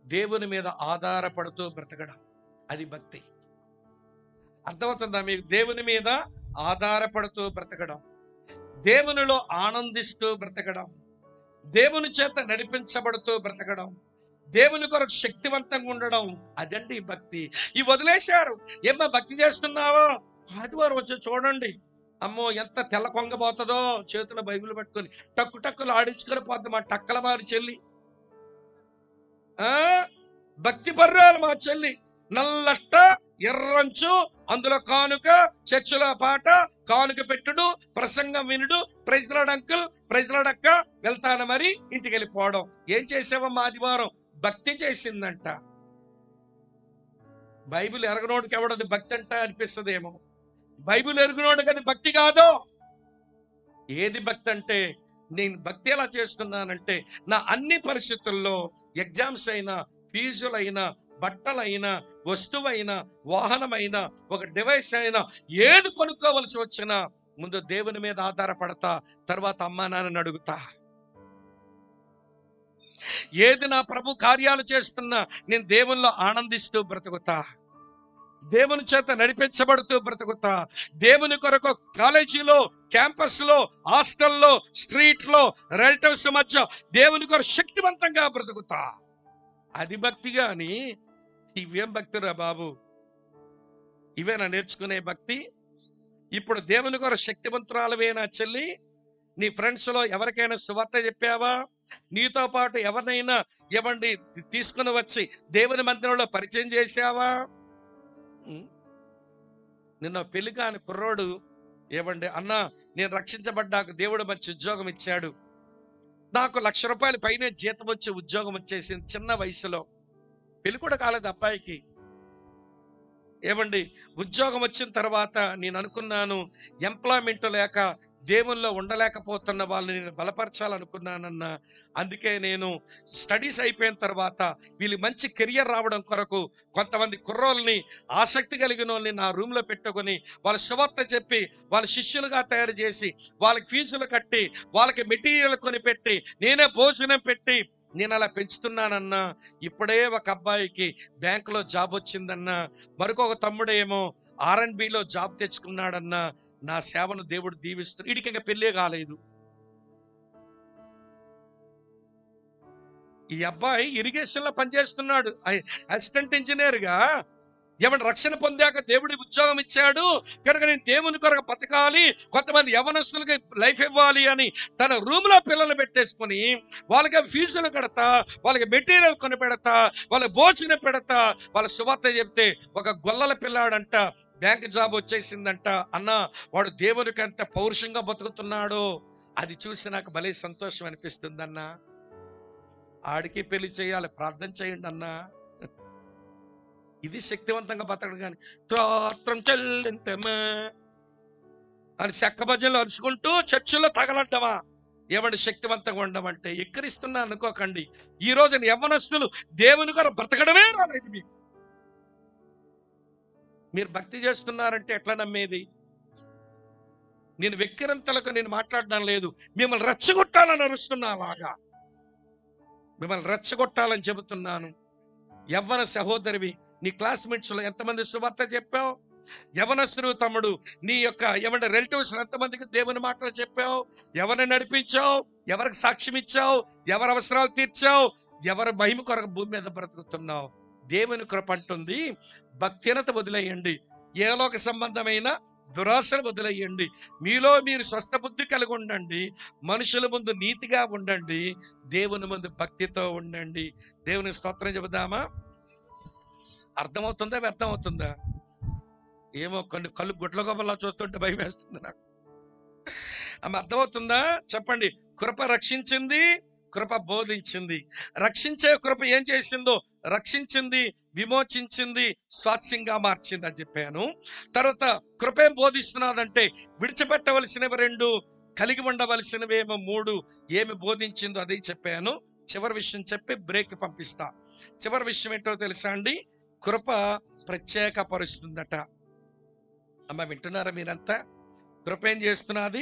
దేవుని మీద ఆధారపడుతూ బ్రతకడం, అది భక్తి. అర్థమవుతుందా మీకు? దేవుని మీద ఆధారపడుతూ బ్రతకడం, దేవునిలో ఆనందిస్తూ బ్రతకడం, దేవుని చేత నడిపించబడుతూ బ్రతకడం, దేవుని కొరకు శక్తివంతంగా ఉండడం, అదండి భక్తి. ఈ వదిలేశారు. ఏమ్మా భక్తి చేస్తున్నావో? ఆదివారం వచ్చి చూడండి, అమ్మో ఎంత తెల్ల కొంగపోతుందో, చేతిలో బైబిల్ పట్టుకొని టక్కు టక్కులు ఆడించుకొని పోద్ది మా టక్కల వారి చెల్లి. ఆ భక్తి పర్రాలు మా చెల్లి. నల్లట్ట ఎర్రంచు, అందులో కానుక, చర్చిలో పాట, కానుక పెట్టుడు, ప్రసంగం వినుడు, ప్రైజ్లాడ్ అంకుల్, ప్రైజ్లాడ్ అక్క, వెళ్తాను మరి ఇంటికి వెళ్ళిపోవడం. ఏం చేసావమ్మా ఆదివారం? భక్తి చేసిందంట. బైబిల్ ఎరగనోడికి ఎవడది భక్తి అంట అనిపిస్తుందేమో. బైబిల్ ఎరుగునోడికి అది భక్తి కాదు. ఏది భక్తి అంటే, నేను భక్తి ఎలా చేస్తున్నానంటే, నా అన్ని పరిస్థితుల్లో ఎగ్జామ్స్ అయినా, ఫీజులైనా, బట్టలైనా, వస్తువైనా, వాహనమైనా, ఒక డివైస్ అయినా, ఏది కొనుక్కోవలసి వచ్చినా ముందు దేవుని మీద ఆధారపడతా, తర్వాత అమ్మా నాన్నని అడుగుతా. ఏది నా ప్రభు కార్యాలు చేస్తున్నా నేను దేవుల్లో ఆనందిస్తూ బ్రతుకుతా, దేవుని చేత నడిపించబడుతూ బ్రతుకుతా. దేవుని కొరకు కాలేజీలో, క్యాంపస్లో, హాస్టల్లో, స్ట్రీట్లో, రిలేటివ్స్ మధ్య దేవుని కొరకు శక్తివంతంగా బ్రతుకుతా. అది భక్తి. గాని ఇవేం భక్తిరా బాబు? ఇవేనా నేర్చుకునే భక్తి? ఇప్పుడు దేవుని కొరకు శక్తివంతురాలవేనా చెల్లి? నీ ఫ్రెండ్స్లో ఎవరికైనా సువార్త చెప్పావా? నీతో పాటు ఎవరినైనా ఏమండి తీసుకుని వచ్చి దేవుని మందిరంలో పరిచయం చేశావా? నిన్న పెళ్లి కాని కుర్రోడు ఏమండి, అన్నా నేను రక్షించబడ్డాక దేవుడు మంచి ఉద్యోగం ఇచ్చాడు, నాకు ₹1,00,000 పైనే జీతం వచ్చే ఉద్యోగం వచ్చేసింది చిన్న వయసులో. పెళ్లి కూడా కాలేదు అబ్బాయికి. ఏమండి ఉద్యోగం వచ్చిన తర్వాత నేను అనుకున్నాను, ఎంప్లాయ్మెంట్ లేక దేవుల్లో ఉండలేకపోతున్న వాళ్ళని నేను బలపరచాలనుకున్నానన్నా. అందుకే నేను స్టడీస్ అయిపోయిన తర్వాత వీళ్ళు మంచి కెరియర్ రావడం కొరకు కొంతమంది కుర్రోల్ని, ఆసక్తి కలిగిన వాళ్ళని నా రూమ్లో పెట్టుకొని వాళ్ళ సువార్త చెప్పి వాళ్ళ శిష్యులుగా తయారు చేసి వాళ్ళకి ఫీజులు కట్టి వాళ్ళకి మెటీరియల్ కొనిపెట్టి నేనే భోజనం పెట్టి నేను అలా పెంచుతున్నానన్నా. ఇప్పుడే ఒక అబ్బాయికి బ్యాంకులో జాబ్ వచ్చిందన్నా, మరొక తమ్ముడేమో R&Bలో జాబ్ తెచ్చుకున్నాడన్నా. నా సేవను దేవుడు దీవిస్తున్నాడు. వీడికి ఇంకా పెళ్ళే కాలేదు. ఈ అబ్బాయి ఇరిగేషన్లో పనిచేస్తున్నాడు, అసిస్టెంట్ ఇంజనీర్గా. ఏమన్నా రక్షణ పొందాక దేవుడి ఉద్యోగం ఇచ్చాడు కనుక నేను దేవుని కొరకు బతకాలి, కొంతమంది యవనస్తులకి లైఫ్ ఇవ్వాలి అని తన రూమ్లో పిల్లలు పెట్టేసుకొని వాళ్ళకి ఫీజులు కడతా, వాళ్ళకి మెటీరియల్ కొని పెడతా, వాళ్ళకి భోజనం పెడతా, వాళ్ళ సువార్త చెప్తే ఒక గొల్లల పిల్లాడంట బ్యాంక్ జాబ్ వచ్చేసిందంట. అన్న వాడు దేవునికి ఎంత పౌరుషంగా బతుకుతున్నాడో అది చూసి నాకు భలే సంతోషం అనిపిస్తుంది అన్న. ఆడికి పెళ్లి చేయాలి, ప్రార్థన చేయండి అన్నా. ఇది శక్తివంతంగా బతకడం. కానీ స్తోత్రం చెల్లింతమా అని చెక్క భజనలు అరుచుకుంటూ చర్చిలో తగలడ్డమా? ఏమంటే శక్తివంతంగా ఉండమంటే ఎక్కిరిస్తున్నా అనుకోకండి. ఈ రోజున యవ్వనస్తులు దేవుని కొరకు బ్రతకడమే రాలేదు మీకు. మీరు భక్తి చేస్తున్నారంటే ఎట్లా నమ్మేది? నేను వెక్కిరంతలకు నేను మాట్లాడడం లేదు, మిమ్మల్ని రెచ్చగొట్టాలని అరుస్తున్నా. అలాగా మిమ్మల్ని రెచ్చగొట్టాలని చెబుతున్నాను. యవ్వన సహోదరివి, నీ క్లాస్మేట్స్లో ఎంతమంది సువార్త చెప్పావు? యవనస్తుడు తమ్ముడు, నీ యొక్క ఏమంటే రిలేటివ్స్ ఎంతమందికి దేవుని మాటలు చెప్పావు? ఎవరిని నడిపించావు? ఎవరికి సాక్ష్యం ఇచ్చావు? ఎవరి అవసరాలు తీర్చావు? ఎవరి మహిమ కొరకు భూమి మీద బ్రతుకుతున్నావు? దేవుని కృప అంటుంది, భక్తిహీనత వదిలేయండి, ఏలోక సంబంధమైన దురాశను వదిలేయండి, మీలో మీరు స్వస్థ బుద్ధి కలిగి ఉండండి, మనుషుల ముందు నీతిగా ఉండండి, దేవుని ముందు భక్తితో ఉండండి. దేవుని స్తోత్రం చెబుదామా? అర్థమవుతుందా వ్యర్థమవుతుందా? ఏమో కొన్ని కళ్ళు గుడ్ల గొప్పలా చూస్తుంటే భయం వేస్తుంది నాకు. ఆమె అర్థమవుతుందా చెప్పండి? కృప రక్షించింది, కృప బోధించింది. రక్షించే కృప ఏం చేసిందో, రక్షించింది, విమోచించింది, స్వాస్యంగా మార్చింది అని చెప్పాను. తర్వాత కృప ఏం బోధిస్తున్నదంటే, విడిచిపెట్టవలసినవి 2, కలిగి ఉండవలసినవేమో 3, ఏమి బోధించిందో అది చెప్పాను. చివరి విషయం చెప్పి బ్రేక్ పంపిస్తా. చివరి విషయం ఏంటో తెలుసా అండి? కృప ప్రత్యేకపరుస్తుందట. అమ్మ వింటున్నారా మీరంతా? కృప ఏం చేస్తున్నది?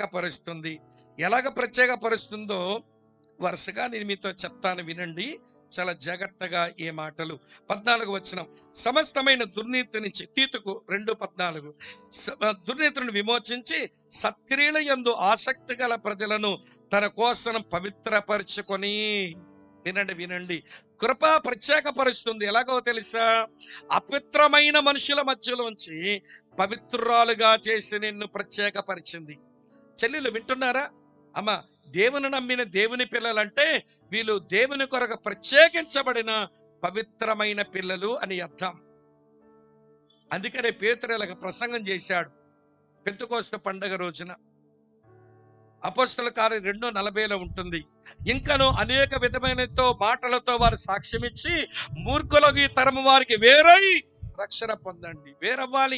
ప్రత్యేకపరుస్తుంది. ఎలాగ ప్రత్యేకపరుస్తుందో వరుసగా నేను మీతో చెప్తాను, వినండి. చాలా జాగ్రత్తగా ఈ మాటలు. 14 వచనం, సమస్తమైన దుర్నీతి నుంచి, తీతుకు 2:14, దుర్నీతిని విమోచించి సత్క్రియల యందు ఆసక్తి గల ప్రజలను తన కోసం పవిత్రపరచుకొని. వినండి వినండి, కృప ప్రత్యేకపరుస్తుంది. ఎలాగో తెలుసా? అపవిత్రమైన మనుషుల మధ్యలోంచి పవిత్రురాలుగా చేసి నిన్ను ప్రత్యేకపరిచింది. చెల్లెలు వింటున్నారా? అమ్మ, దేవుని నమ్మిన దేవుని పిల్లలంటే వీళ్ళు దేవుని కొరకు ప్రత్యేకించబడిన పవిత్రమైన పిల్లలు అని అర్థం. అందుకనే పేతురు ఇలాగ ప్రసంగం చేశాడు పెంతెకోస్తు పండగ రోజున. అపోస్తలుల కార్యం 2:40 ఉంటుంది. ఇంకను అనేక విధమైన మాటలతో వారు సాక్ష్యమిచ్చి మూర్ఖులకు ఈ తరము వారికి వేరై రక్షణ పొందండి. వేరవ్వాలి.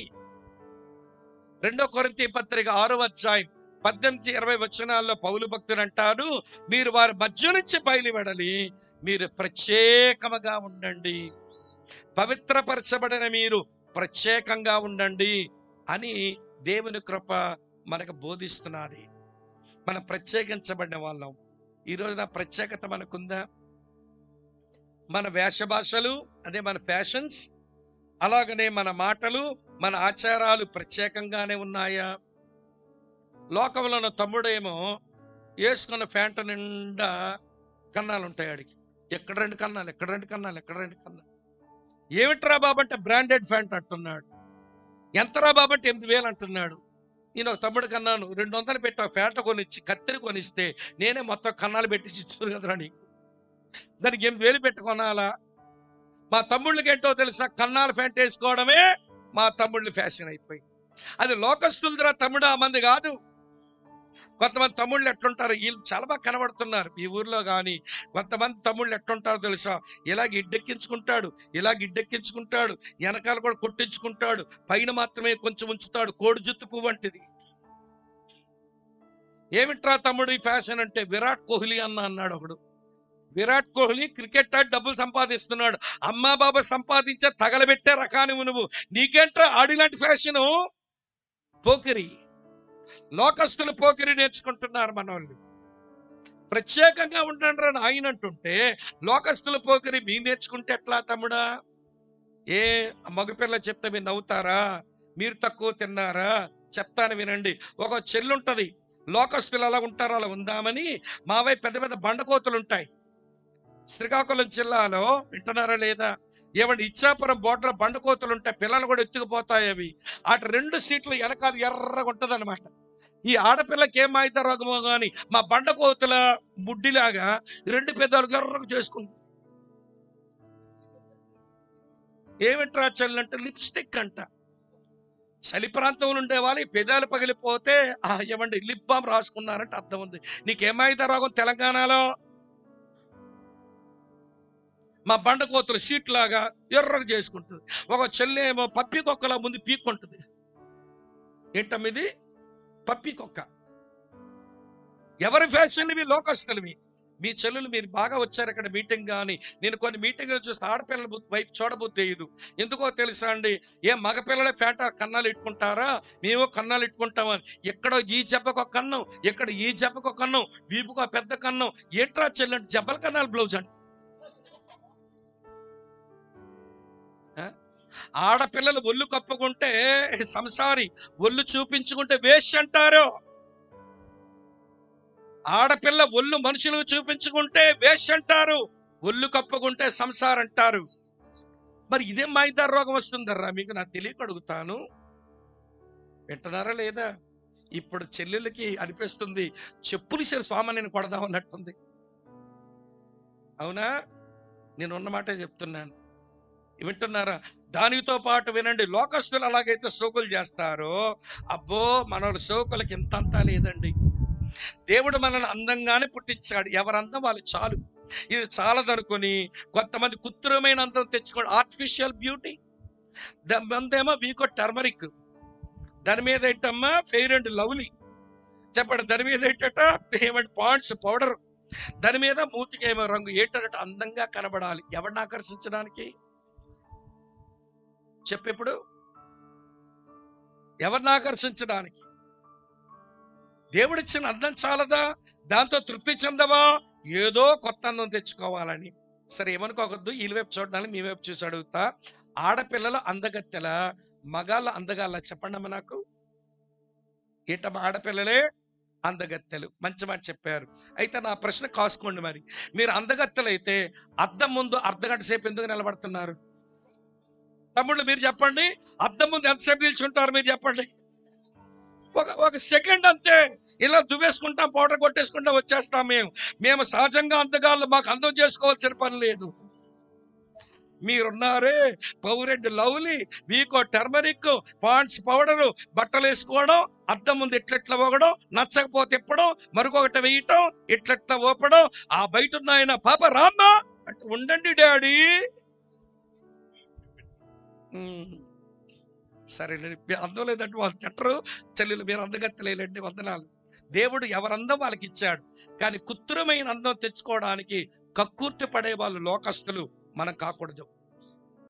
2 కొరింథీ పత్రిక 6:18-20 వచనాల్లో పౌలు భక్తుడు అంటాడు, మీరు వారి మధ్య నుంచి బయలువెడలి మీరు ప్రత్యేకముగా ఉండండి, పవిత్రపరచబడిన మీరు ప్రత్యేకంగా ఉండండి అని దేవుని కృప మనకు బోధిస్తున్నది. మనం ప్రత్యేకించబడిన వాళ్ళం. ఈ రోజున ప్రత్యేకత మనకుందా? మన వేష భాషలు, అదే మన ఫ్యాషన్స్, అలాగనే మన మాటలు, మన ఆచారాలు ప్రత్యేకంగానే ఉన్నాయా? లోకంలో ఉన్న తమ్ముడేమో వేసుకున్న ఫ్యాంట్ నిండా కన్నాలు ఉంటాయి. ఆడికి ఎక్కడ 2 కన్నాలు, ఎక్కడ 2 కన్నాలు, ఎక్కడ 2 కన్నాలు. ఏమిట్రా బాబు అంటే బ్రాండెడ్ ఫ్యాంట్ అంటున్నాడు. ఎంతరా బాబు అంటే 8,000 అంటున్నాడు. నేను ఒక తమ్ముడు కన్నాను 200 పెట్టి ఆ ఫ్యాంట్ కొనిచ్చి కత్తిరి కొనిస్తే నేనే మొత్తం కన్నాలు పెట్టి ఇచ్చుతుంది కదరా నీకు. దానికి 8,000 పెట్టి కొనాలా? మా తమ్ముళ్ళకి ఏంటో తెలుసా? కన్నాల ఫ్యాంట్ వేసుకోవడమే మా తమ్ముళ్ళు ఫ్యాషన్ అయిపోయింది. అది లోకస్తులరా తమ్ముడు, ఆ మంది కాదు. కొంతమంది తమ్ముళ్ళు ఎట్లుంటారు, వీళ్ళు చాలా బాగా కనబడుతున్నారు ఈ ఊర్లో. కానీ కొంతమంది తమ్ముళ్ళు ఎట్లుంటారో తెలుసా? ఇలాగ ఇడ్డెక్కించుకుంటాడు, ఇలాగ ఇడ్డెక్కించుకుంటాడు, వెనకాల కూడా కొట్టించుకుంటాడు, పైన మాత్రమే కొంచెం ఉంచుతాడు, కోడి జుత్తు పువ్వు వంటిది. ఏమిట్రా తమ్ముడు ఈ ఫ్యాషన్ అంటే? విరాట్ కోహ్లీ అన్నాడు ఒకడు. విరాట్ కోహ్లీ క్రికెట్ ఆడి డబ్బులు సంపాదిస్తున్నాడు. అమ్మా బాబా సంపాదించే తగలబెట్టే రకానివి నువ్వు. నీకేంట్రా ఆడిలాంటి ఫ్యాషను? పోకిరి. లోకస్తులు పోకిరి నేర్చుకుంటున్నారు మనోళ్ళు. ప్రత్యేకంగా ఉండండి అని ఆయన అంటుంటే లోకస్తుల పోకిరి మీ నేర్చుకుంటే ఎట్లా తమ్ముడా? ఏ మగపిల్ల చెప్తే మీరు నవ్వుతారా? మీరు తక్కువ తిన్నారా? చెప్తాను వినండి. ఒక చెల్లుంటది, లోకస్తులు ఎలా ఉంటారో అలా ఉందామని మావై పెద్ద పెద్ద బండకోతులు ఉంటాయి శ్రీకాకుళం జిల్లాలో. వింటున్నారా లేదా? ఏమంటే ఇచ్చాపురం బోర్డర్ బండకోతులు ఉంటాయి, పిల్లలు కూడా ఎత్తుకుపోతాయి అవి. అటు 2 సీట్లు వెనకాల ఎర్రగా ఉంటది అనమాట. ఈ ఆడపిల్లకి ఏం మాయిత రోగమో గాని మా బండకోతుల ముడ్డిలాగా 2 పెదాలు ఎర్రగా చేసుకుంటుంది. ఏమిట్రా చెల్లంటే లిప్స్టిక్ అంట. చలి ప్రాంతంలో ఉండే వాళ్ళు ఈ పెదాలు పగిలిపోతే ఏమండి లిప్ బామ్ రాసుకున్నారంటే అర్థం ఉంది. నీకేమైతే రోగం తెలంగాణలో? మా బండకోతులు సీట్ లాగా ఎర్రగా చేసుకుంటుంది. ఒక చెల్లేమో పప్పి కుక్కలా ముందు పీక్కుంటుంది. ఏంటమ్మిది? పప్పి కుక్క. ఎవరి ఫ్యాషన్ ఇవి? లోకస్తులవి. మీ చెల్లెలు మీరు బాగా వచ్చారు ఇక్కడ మీటింగ్. కానీ నేను కొన్ని మీటింగ్లు చూస్తే ఆడపిల్లల వైపు చూడబుద్ధి వేయదు. ఎందుకో తెలుసా అండి? మగపిల్లలే పేట కన్నాలు ఇట్టుకుంటారా? మేము కన్నాలు ఇట్టుకుంటామని. ఎక్కడో ఈ జబ్బకు ఒక కన్నం, ఎక్కడ ఈ జబ్బకు ఒక కన్నం, వీపుకు ఒక పెద్ద కన్నం. ఏంట్రా చెల్లంటే జబ్బల కన్నాలు బ్లౌజ్ అంట. ఆడపిల్లలు ఒళ్ళు కప్పుకుంటే సంసారి, ఒళ్ళు చూపించుకుంటే వేశ్య అంటారు. ఆడపిల్ల ఒళ్ళు మనుషులు చూపించుకుంటే వేశ్య అంటారు, ఒళ్ళు కప్పుకుంటే సంసారం అంటారు. మరి ఇదే మాయిదారు రోగం వస్తుందర్రా మీకు? నాకు తెలియక అడుగుతాను. వింటున్నారా లేదా? ఇప్పుడు చెల్లెలకి అనిపిస్తుంది చెప్పులు సరి స్వామి నేను కొడదామన్నట్టుంది. అవునా? నేను ఉన్నమాటే చెప్తున్నాను. వింటున్నారా? దానితో పాటు వినండి, లోకస్తులు అలాగైతే సోకులు చేస్తారో, అబ్బో మనోళ్ళ సోకులకి ఇంతంతా లేదండి. దేవుడు మనల్ని అందంగానే పుట్టించాడు. ఎవరందం వాళ్ళు చాలు. ఇది చాలదనుకొని కొంతమంది కృత్రిమైన అందం తెచ్చుకోండి, ఆర్టిఫిషియల్ బ్యూటీ. దానిదేమో వీకో టర్మరిక్, దాని మీద ఏంటమ్మా ఫెయిర్ అండ్ లవ్లీ చెప్పండి, దాని మీద ఏంటట ఏమంటే పాండ్స్ పౌడర్, దాని మీద మూతికి ఏమో రంగు. ఏంటంటే అందంగా కనబడాలి. ఎవరిని ఆకర్షించడానికి? చెప్పెప్పుడు ఎవరిని ఆకర్షించడానికి? దేవుడిచ్చిన అందం చాలదా? దాంతో తృప్తి చెందవా? ఏదో కొత్త అందం తెచ్చుకోవాలని. సరే ఏమనుకోవద్దు, వీళ్ళ వైపు చూడడానికి మీ వైపు చూసి అడుగుతా. ఆడపిల్లలు అందగత్తెల, మగాళ్ళ అందగాళ్ళ? చెప్పండి అమ్మ నాకు. ఏంటమ్మా, ఆడపిల్లలే అందగత్తెలు. మంచి మాట చెప్పారు. అయితే నా ప్రశ్న కాసుకోండి మరి. మీరు అందగత్తెలైతే అద్దం ముందు అర్ధగంట సేపు ఎందుకు నిలబడుతున్నారు? తమ్ముళ్ళు మీరు చెప్పండి. అద్దం ముందు ఎంతసేపు నిల్చుంటారు మీరు చెప్పండి? ఒక ఒక సెకండ్ అంతే. ఇలా దువ్వేసుకుంటాం, పౌడర్ కొట్టేసుకుంటాం, వచ్చేస్తాం. మేము సహజంగా అందగాళ్ళు, మాకు అందం చేసుకోవాల్సిన పని లేదు. మీరున్నారే fair and lovely, Vicco turmeric, Pond's powder, బట్టలు వేసుకోవడం, అద్దం ముందు ఇట్లెట్ల పోగడం, నచ్చకపోతే ఇప్పడం, మరొకటి వేయటం, ఇట్లెట్ల ఓపడం. ఆ బయట ఉన్న ఆయన పాప రామ్మా అంటే ఉండండి డాడీ. సరేనండి, మీరు అందం లేదంటే వాళ్ళు తిట్టరు. చెల్లెలు మీరు అందగత్తలేలండి, వందనాలు. దేవుడు ఎవరందం వాళ్ళకి ఇచ్చాడు. కానీ కృత్రిమైన అందం తెచ్చుకోవడానికి కక్కుర్తి పడే వాళ్ళు లోకస్తులు మనం కాకూడదు.